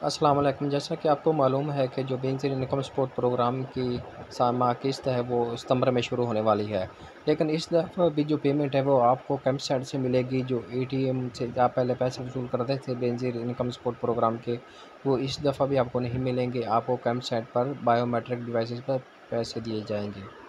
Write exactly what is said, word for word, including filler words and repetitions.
अस्सलाम वालेकुम। जैसा कि आपको मालूम है कि जो बेनज़ीर इनकम सपोर्ट प्रोग्राम की सामा किस्त है वो सितंबर में शुरू होने वाली है। लेकिन इस दफ़ा भी जो पेमेंट है वो आपको कैंप साइड से मिलेगी। जो एटीएम से आप पहले पैसे वसूल करते थे बेनज़ीर इनकम सपोर्ट प्रोग्राम के, वो इस दफ़ा भी आपको नहीं मिलेंगे। आपको कैंप साइड पर बायोमेट्रिक डिवाइसेज़ पर पैसे दिए जाएँगे।